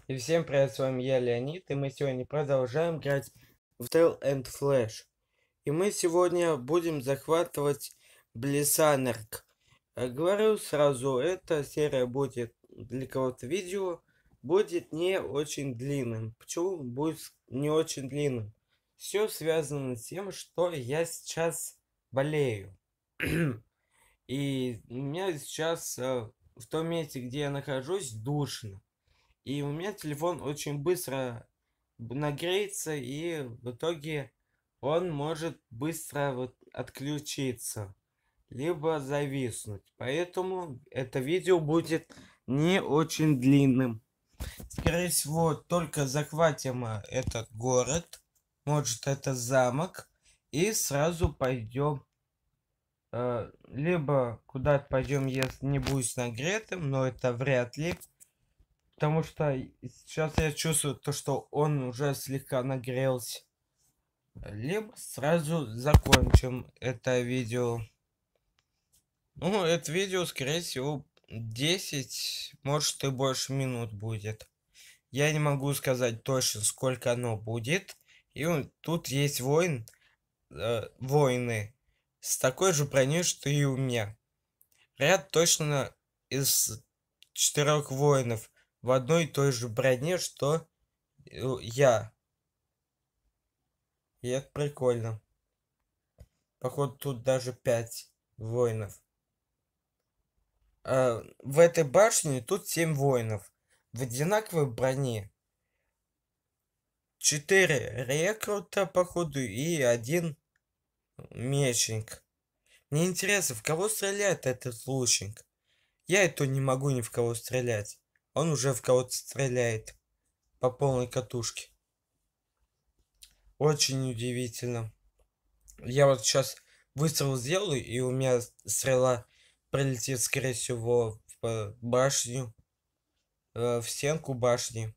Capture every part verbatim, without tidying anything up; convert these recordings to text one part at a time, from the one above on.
И всем привет, с вами я, Леонид, и мы сегодня продолжаем играть в Tale and Flash. И мы сегодня будем захватывать Блиссанерк. Э, Говорю сразу, эта серия будет для кого-то видео, будет не очень длинным. Почему будет не очень длинным? Все связано с тем, что я сейчас болею. И у меня сейчас э, в том месте, где я нахожусь, душно. И у меня телефон очень быстро нагреется, и в итоге он может быстро вот отключиться, либо зависнуть. Поэтому это видео будет не очень длинным. Скорее всего, только захватим э, этот город, может это замок, и сразу пойдем. э, Либо куда-то пойдем, если не будет нагретым, но это вряд ли. Потому что сейчас я чувствую то, что он уже слегка нагрелся. Либо сразу закончим это видео. Ну, это видео, скорее всего, десять, может и больше минут будет. Я не могу сказать точно, сколько оно будет. И он, тут есть воин, э, воины с такой же броней, что и у меня. Ряд точно из четырех воинов в одной и той же броне, что э, я. И это прикольно. Походу, тут даже пять воинов. А, в этой башне тут семь воинов. В одинаковой броне. Четыре рекрута, походу, и один мечник. Мне интересно, в кого стреляет этот лучник? Я это не могу ни в кого стрелять. Он уже в кого-то стреляет. По полной катушке. Очень удивительно. Я вот сейчас выстрел сделаю, и у меня стрела прилетит, скорее всего, в башню, э, в стенку башни.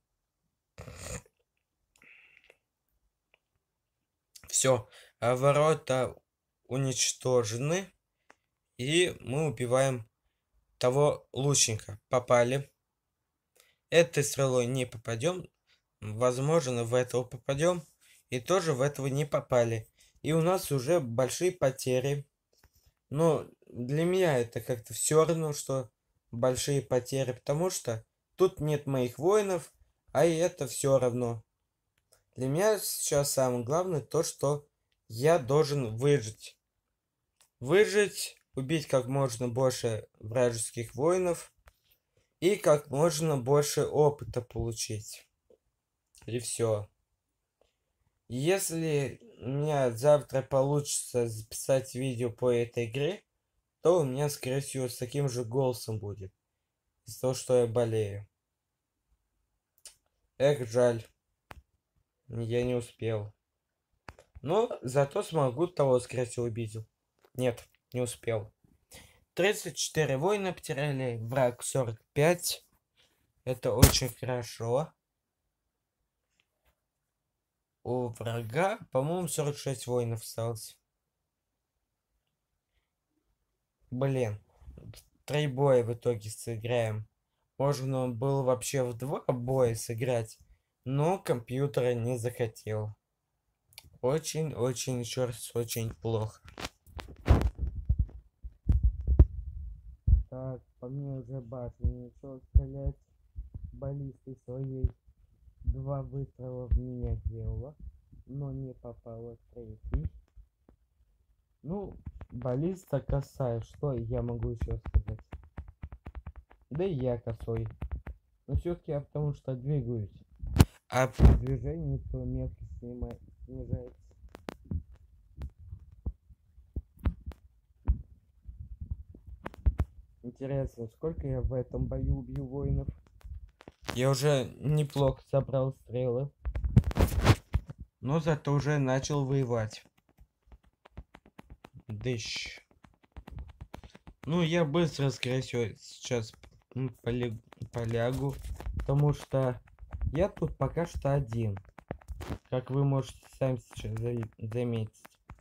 Все, ворота уничтожены, и мы убиваем того лучника. Попали. Этой стрелой не попадем. Возможно, в этого попадем. И тоже в этого не попали. И у нас уже большие потери. Но для меня это как-то все равно, что большие потери, потому что тут нет моих воинов, а и это все равно. Для меня сейчас самое главное то, что я должен выжить. Выжить, убить как можно больше вражеских воинов и как можно больше опыта получить. И все. Если у меня завтра получится записать видео по этой игре, то у меня, скорее всего, с таким же голосом будет. Из-за того, что я болею. Эх, жаль. Я не успел. Но зато смогу того, скорее всего, убить. Нет, не успел. тридцать четыре воина потеряли, враг сорок пять. Это очень хорошо. У врага, по-моему, сорок шесть воинов осталось. Блин. Три боя в итоге сыграем. Можно было вообще в два боя сыграть, но компьютер не захотел. Очень-очень, еще раз, очень плохо. Так, по мне уже башня начал стрелять баллистой своей. Два выстрела в меня делала, но не попала в третий. Ну, баллиста косая, что я могу еще сказать? Да и я косой. Но все-таки я потому что двигаюсь. А при движении то меткость снимает, снижается. Интересно, сколько я в этом бою убью воинов? Я уже неплохо собрал стрелы. Но зато уже начал воевать. Дыщ. Ну, я быстро, скорее всего, сейчас полег... полягу. Потому что я тут пока что один. Как вы можете сами сейчас заметить.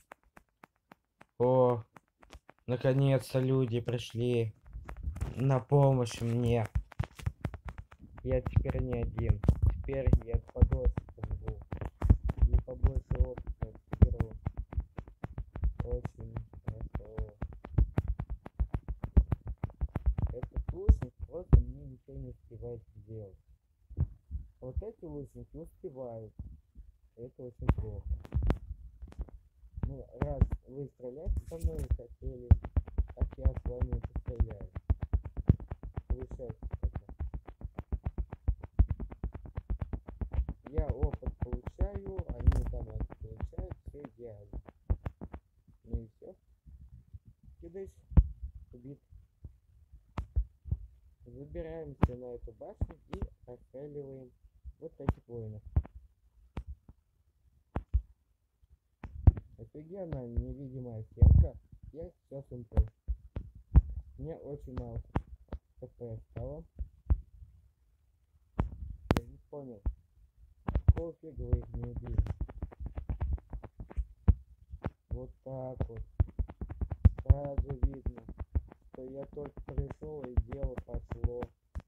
О, наконец-то люди пришли на помощь мне. Я теперь не один. теперь я подростком был. И побольше опыта беру. Очень хорошо. Этот лучник просто мне ничего не успевает сделать. Вот эти лучники успевают. Это очень плохо. Ну, раз вы стрелять со мной хотели, так я с вами постреляю. Получается это. Я опыт получаю, они там это получают, все идеально. Ну и все. Кидаешь, убит. Забираемся на эту башню и расстреливаем вот этих воинов. Офигенная невидимая стенка. Я сейчас умру. Мне очень мало хп стало. Я не понял. Какого фига вы их не убили? Вот так вот. Сразу видно, что я только пришел и дело пошло.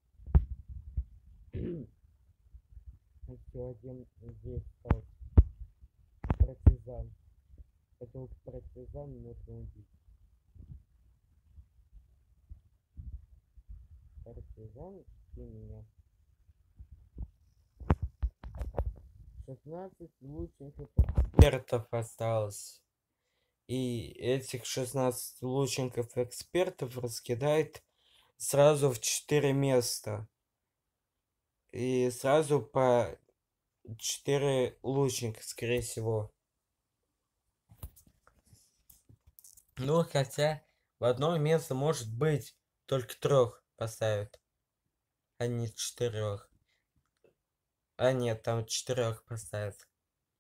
Еще один здесь стал. Партизан. Этого партизана нужно убить. Партизан и меня. шестнадцать лучников экспертов осталось. И этих шестнадцать лучников экспертов раскидает сразу в четыре места. И сразу по четыре лучника, скорее всего. Ну, хотя в одно место может быть только трех поставят, а не четырех. А нет, там четырех поставят.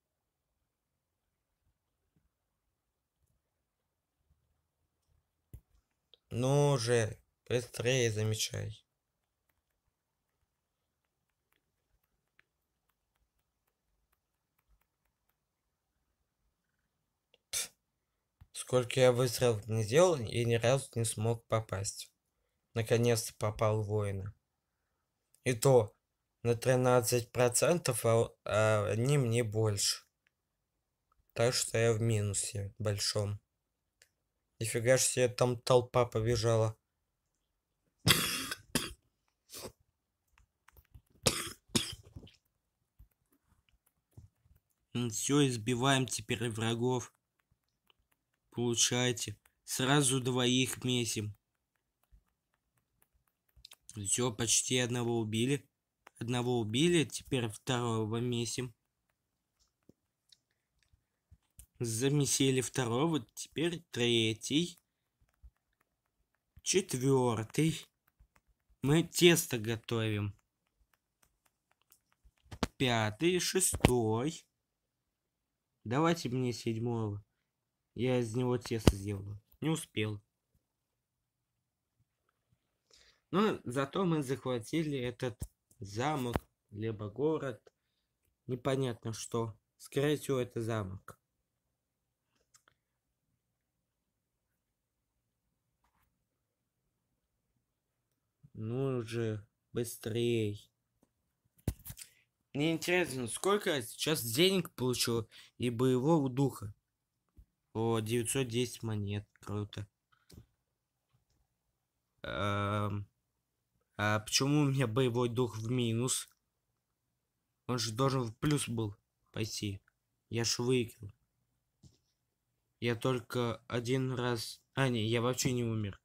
Ну уже, быстрее замечай. Пф, сколько я выстрелов не сделал и ни разу не смог попасть. Наконец-то попал в воина. И то на тринадцать процентов, а, а они мне больше. Так что я в минусе большом. Нифига ж себе, там толпа побежала. Все, избиваем теперь врагов. Получайте. Сразу двоих месим. Все, почти одного убили. Одного убили, теперь второго месим. Замесили второго, теперь третий. Четвертый. Мы тесто готовим. Пятый, шестой. Давайте мне седьмого. Я из него тесто сделаю. Не успел. Но зато мы захватили этот замок, либо город. Непонятно что. Скорее всего, это замок. Ну же, быстрей. Мне интересно, сколько я сейчас денег получил и боевого духа. О, девятьсот десять монет. Круто. Эм, а почему у меня боевой дух в минус? Он же должен в плюс был пойти. Я ж выиграл. Я только один раз... А, не, я вообще не умер.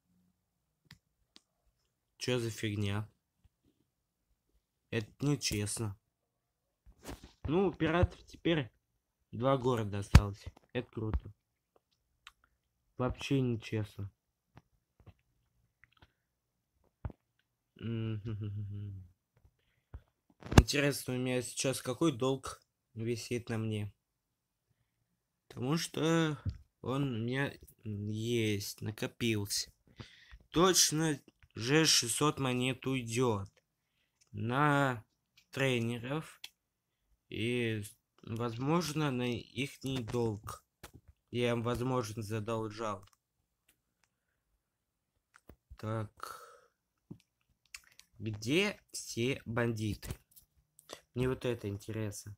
Чё за фигня? Это нечестно. Ну, у пиратов теперь два города осталось. Это круто. Вообще нечестно. Интересно, у меня сейчас какой долг висит на мне? Потому что он у меня есть, накопился. Точно же шестьсот монет уйдет на тренеров и, возможно, на ихний долг. Я им, возможно, задолжал. Так. Где все бандиты? Мне вот это интересно.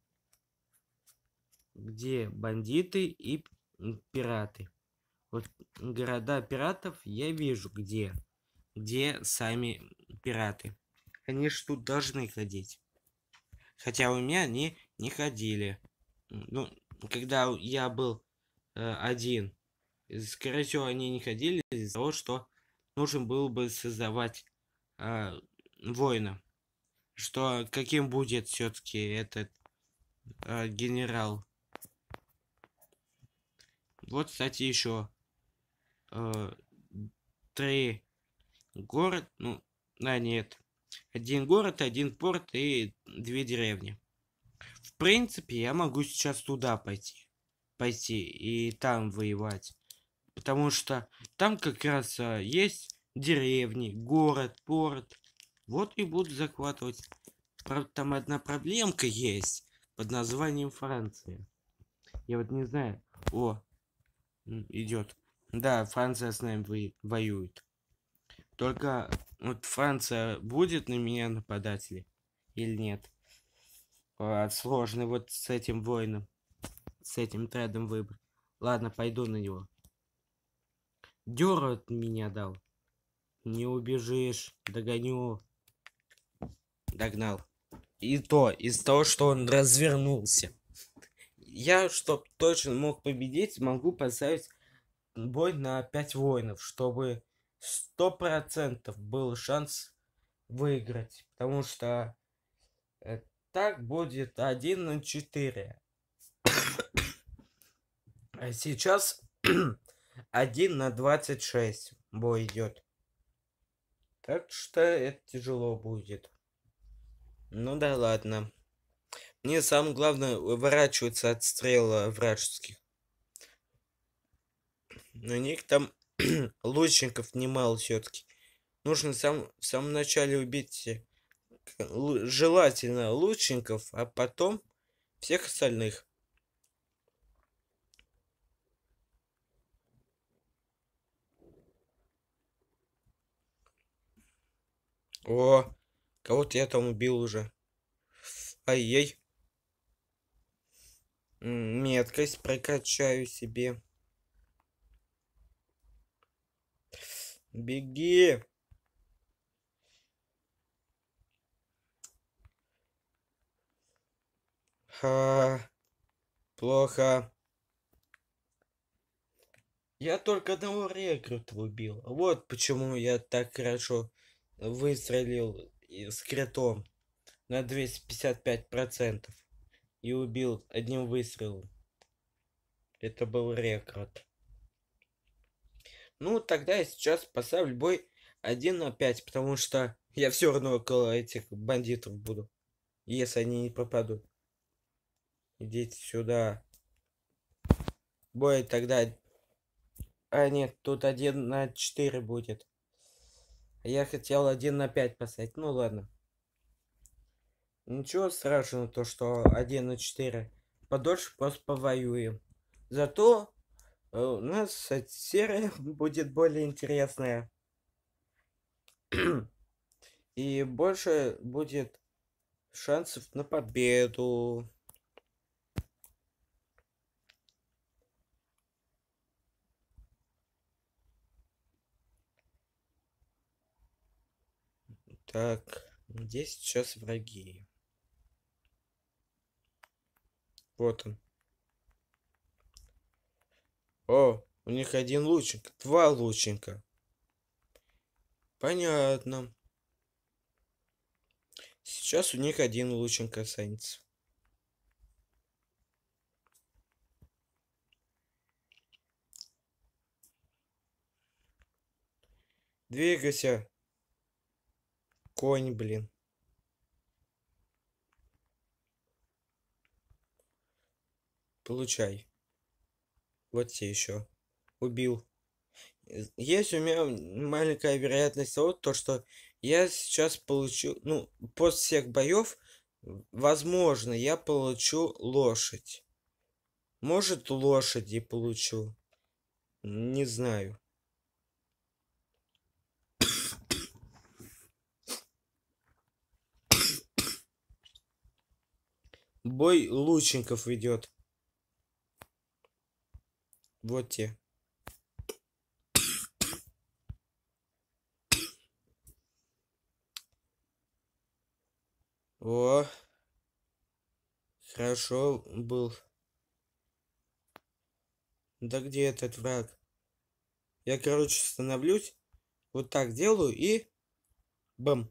Где бандиты и пираты? Вот города пиратов я вижу где. Где сами пираты. Они ж тут должны ходить. Хотя у меня они не ходили. Ну, когда я был э, один, скорее всего, они не ходили из-за того, что нужен был бы создавать э, воина. Что каким будет все-таки этот э, генерал. Вот, кстати, еще э, три город, ну, а нет, один город, один порт и две деревни. В принципе, я могу сейчас туда пойти, пойти и там воевать, потому что там как раз а, есть деревни, город, порт. Вот и буду захватывать. Правда, там одна проблемка есть под названием Франция. Я вот не знаю. О, идет. Да, Франция с нами во- воюет. Только вот Франция будет на меня нападать ли или нет? А, сложно вот с этим воином, с этим тредом выбрать. Ладно, пойду на него. Дёру от меня дал. Не убежишь. Догоню. Догнал. И то, из того, что он развернулся. Я, чтоб точно мог победить, могу поставить бой на пять воинов, чтобы сто процентов был шанс выиграть. Потому что э, так будет один на четыре. А сейчас один на двадцать шесть бой идет. Так что это тяжело будет. Ну да ладно. Мне самое главное уворачиваться от стрел вражеских. У них там лучников немало все-таки. Нужно сам, в самом начале убить э, лу- желательно лучников, а потом всех остальных. О, кого-то я там убил уже. Ай-яй. М, Меткость прокачаю себе. Беги. Ха, плохо. Я только одного рекрута убил. Вот почему я так хорошо выстрелил и с критом на двести пятьдесят пять процентов и убил одним выстрелом. Это был рекрут. Ну, тогда я сейчас поставлю бой один на пять, потому что я все равно около этих бандитов буду, если они не пропадут. Идите сюда. Бой тогда... А, нет, тут один на четыре будет. Я хотел один на пять поставить. Ну ладно. Ничего страшного, то что один на четыре. Подольше просто повоюем. Зато э, у нас эта серия будет более интересная. И больше будет шансов на победу. Так, где сейчас враги? Вот он. О, у них один лучник. Два лучника. Понятно. Сейчас у них один лучник останется. Двигайся. Конь, блин. Получай. Вот тебе еще. Убил. Есть у меня маленькая вероятность того, то, что я сейчас получу, ну, после всех боев, возможно, я получу лошадь. Может, лошади получу. Не знаю. бой лучников ведет. Вот те. О, хорошо был. Да где этот враг? Я, короче, становлюсь. Вот так делаю и... Бам.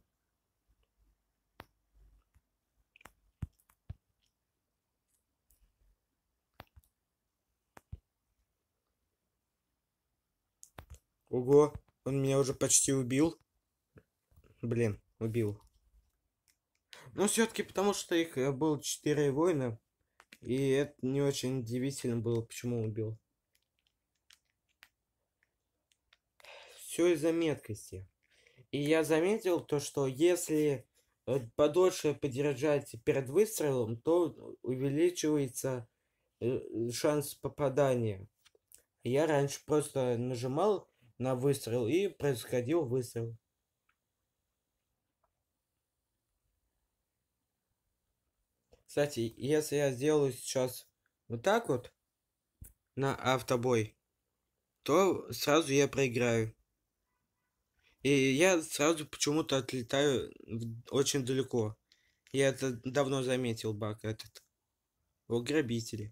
Ого, он меня уже почти убил. Блин, убил. Но все-таки потому, что их э, было четыре воина. И это не очень удивительно было, почему убил. Все из-за меткости. И я заметил то, что если э, подольше подержать перед выстрелом, то увеличивается э, шанс попадания. Я раньше просто нажимал на выстрел и происходил выстрел. Кстати, если я сделаю сейчас вот так вот на автобой, то сразу я проиграю. И я сразу почему-то отлетаю в- очень далеко. Я это давно заметил, баг этот. О, грабители.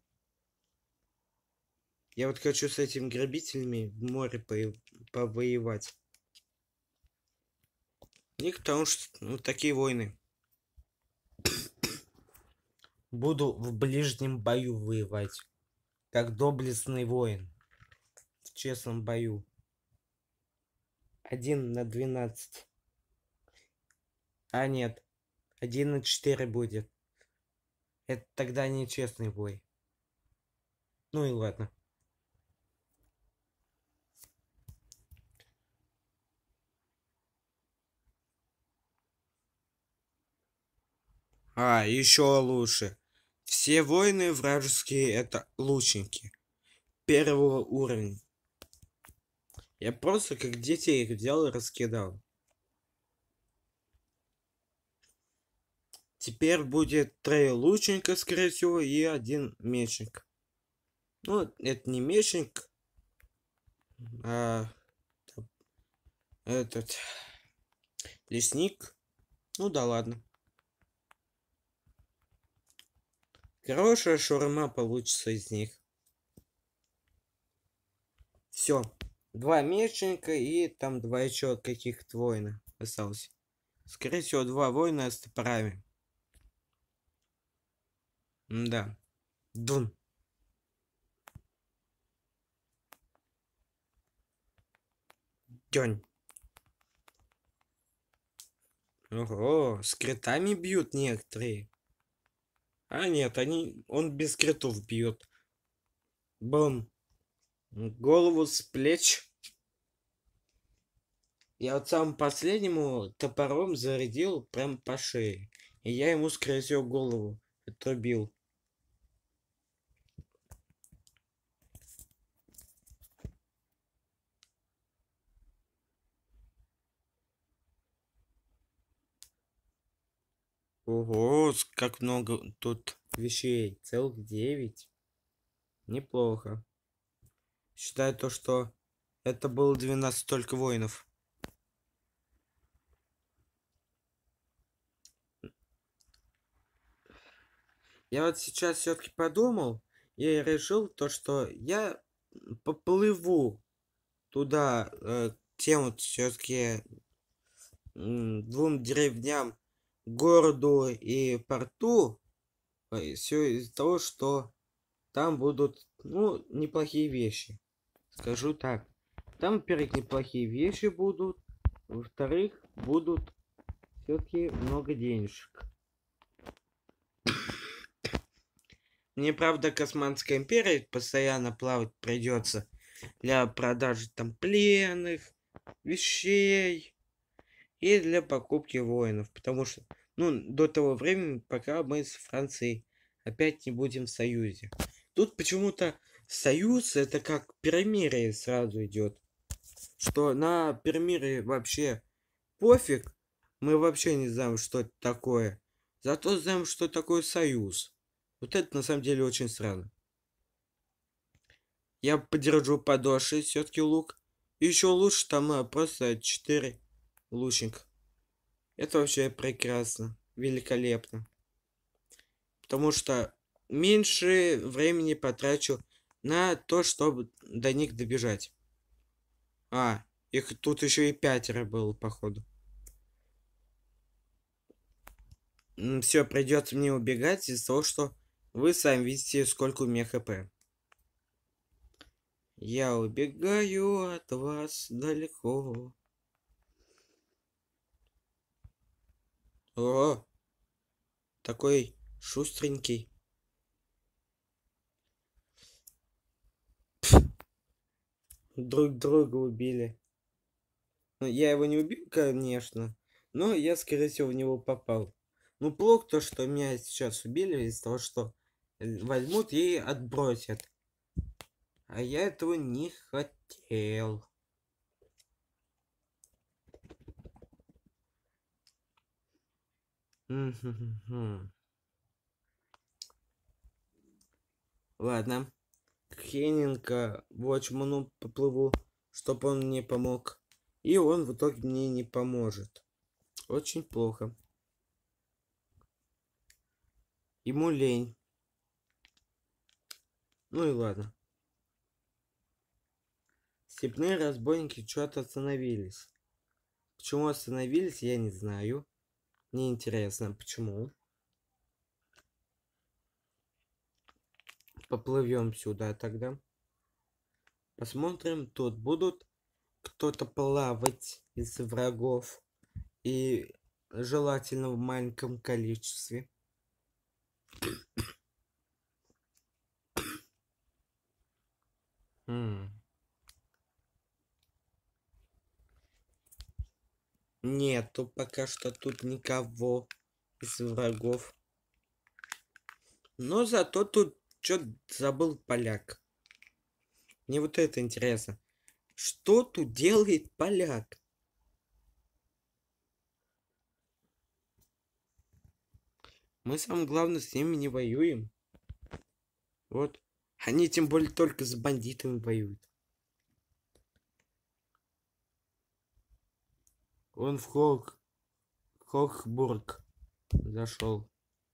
Я вот хочу с этими грабителями в море по- повоевать. И потому что ну, такие войны. Буду в ближнем бою воевать. Как доблестный воин. В честном бою. Один на двенадцать. А нет. Один на четыре будет. Это тогда нечестный бой. Ну и ладно. А, еще лучше. Все воины вражеские это лучники. Первого уровня. Я просто как детей их взял и раскидал. Теперь будет три лучника, скорее всего, и один мечник. Ну, это не мечник, а этот лесник. Ну да ладно. Хорошая шаурма получится из них. Все. Два мечника и там два еще каких-то воина осталось. Скорее всего, два воина с топорами. Да. Дун. Дёнь. Ого, с критами бьют некоторые. А нет, они, он без критов бьет. Бум. Голову с плеч. Я вот самому последнему топором зарядил прям по шее. И я ему, скорее всего, голову отрубил. Ого, с- как много тут вещей. Целых девять. Неплохо. Считаю то, что это было двенадцать только воинов. Я вот сейчас все-таки подумал и решил то, что я поплыву туда, э, к тем вот все-таки двум деревням, городу и порту, все из-за того, что там будут, ну, неплохие вещи. Скажу так. Там, во-первых, неплохие вещи будут. Во-вторых, будут все-таки много денежек. Мне, правда, к Османской империи постоянно плавать придется для продажи там пленных, вещей и для покупки воинов. Потому что, ну, до того времени, пока мы с Францией опять не будем в союзе. Тут почему-то союз это как перемирие сразу идет. Что на перемирие вообще пофиг. Мы вообще не знаем, что это такое. Зато знаем, что такое союз. Вот это на самом деле очень странно. Я подержу подольше все-таки лук. И еще лучше там а, просто четыре лучника. Это вообще прекрасно. Великолепно. Потому что меньше времени потрачу на то, чтобы до них добежать. А, их тут еще и пятеро было, походу. Все, придется мне убегать из-за того, что вы сами видите, сколько у меня хп. Я убегаю от вас далеко. О, такой шустренький. Друг друга убили. Ну, я его не убил, конечно, но я, скорее всего, в него попал. Ну, плохо то, что меня сейчас убили из-за того, что возьмут и отбросят. А я этого не хотел. Ладно. К Хеннинга Watchman'у поплыву, чтобы он мне помог. И он в итоге мне не поможет. Очень плохо. Ему лень. Ну и ладно. Степные разбойники что-то остановились. Почему остановились, я не знаю. Мне интересно, почему. Поплывем сюда тогда. Посмотрим, тут будут кто-то плавать из врагов. И желательно в маленьком количестве. М. Нету пока что тут никого из врагов. Но зато тут что-то забыл поляк. Мне вот это интересно. Что тут делает поляк? Мы, самое главное, с ними не воюем. Вот. Они тем более только с бандитами воюют. Он в Хок... Хокбург зашел.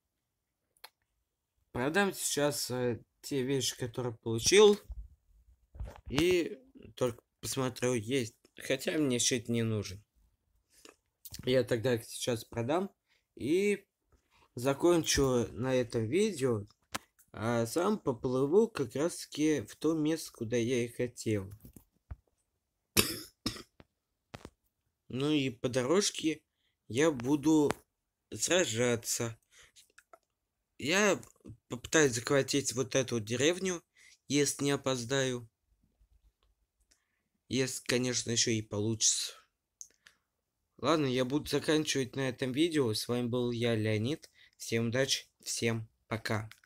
Продам сейчас э, те вещи, которые получил. И только посмотрю, есть. Хотя мне щит не нужен. Я тогда сейчас продам. И закончу на этом видео. А сам поплыву как раз таки в то место, куда я и хотел. Ну и по дорожке я буду сражаться. Я попытаюсь захватить вот эту деревню, если не опоздаю. Если, конечно, еще и получится. Ладно, я буду заканчивать на этом видео. С вами был я, Леонид. Всем удачи, всем пока.